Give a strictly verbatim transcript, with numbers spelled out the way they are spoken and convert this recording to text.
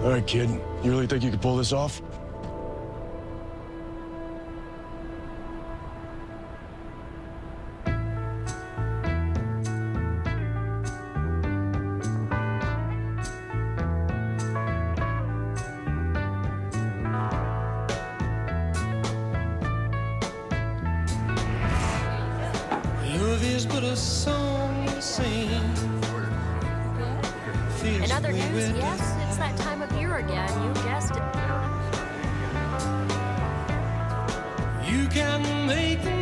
All right, kid. You really think you can pull this off? Love is but a song we sing. In other news, yes, it's that time of year again. You guessed it. You can make the